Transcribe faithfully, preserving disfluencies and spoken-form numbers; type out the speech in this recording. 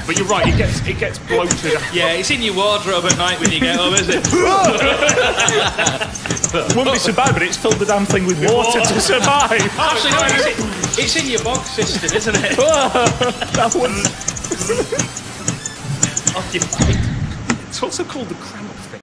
But you're right, it gets it gets bloated. Yeah, it's in your wardrobe at night when you get home, isn't it? It wouldn't be so bad, but it's filled the damn thing with water to survive. Actually, no, it's, in, it's in your bog system, isn't it? That was. Occupied. It's also called the cramp thing.